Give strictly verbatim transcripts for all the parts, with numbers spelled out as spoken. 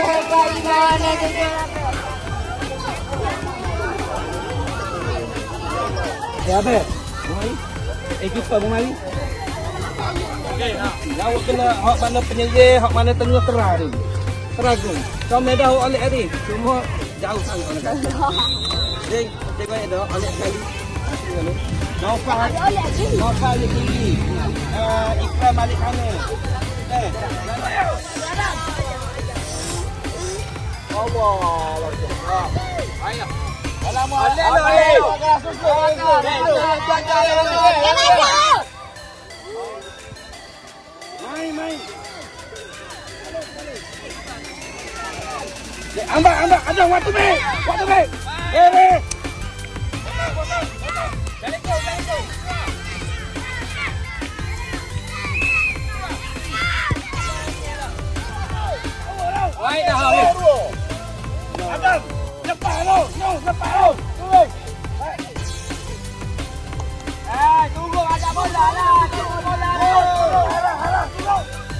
Ya, apa? Mari. Eh, kita mari. Okey, ha. Lawak kena hak mana penyihir, hak mana tengah terang ni. Teragung. Kau medah hak alik tadi. Cuma jauh sangat orang kata. Ding, dia kau ada alik sekali. Nafas. Nafas ni tinggi. Eh, Ikram balik sana. Eh, Allah, Allah. Ayo. Alamak. Main, main. Ambak, ambak. Ada waktu ni. Waktu ni. Eh, eh. Balik kau, balik kau. Baik dah habis. Adam, cepat lu. Yo, cepat lu. Tunggu. Eh, tunggu ada bola lah. Tunggu bola lu. Halah, halah, tunggu.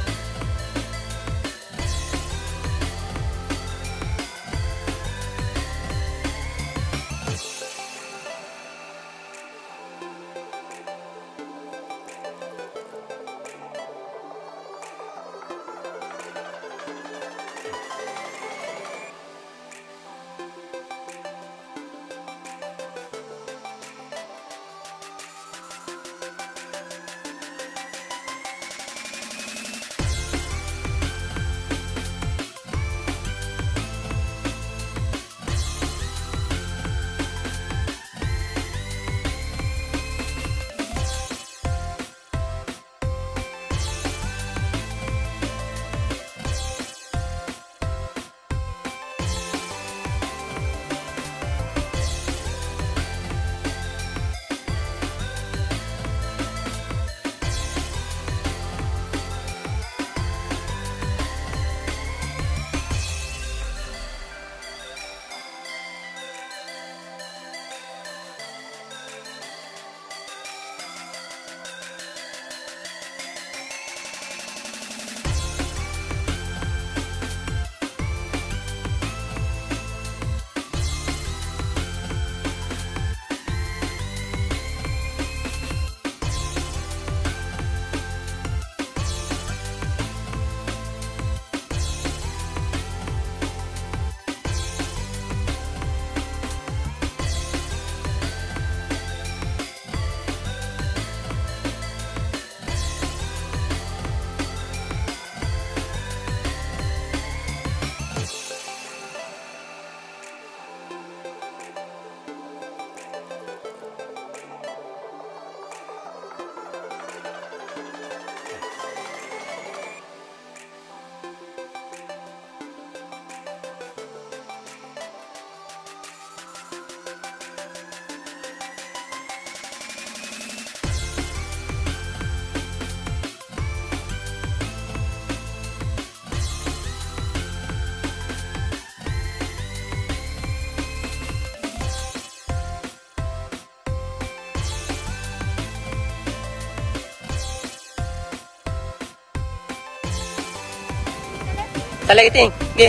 Tarik keting. Okey.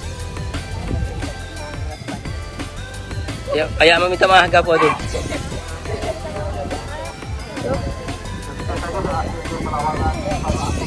Ya, ayah meminta maaf ke apa tu?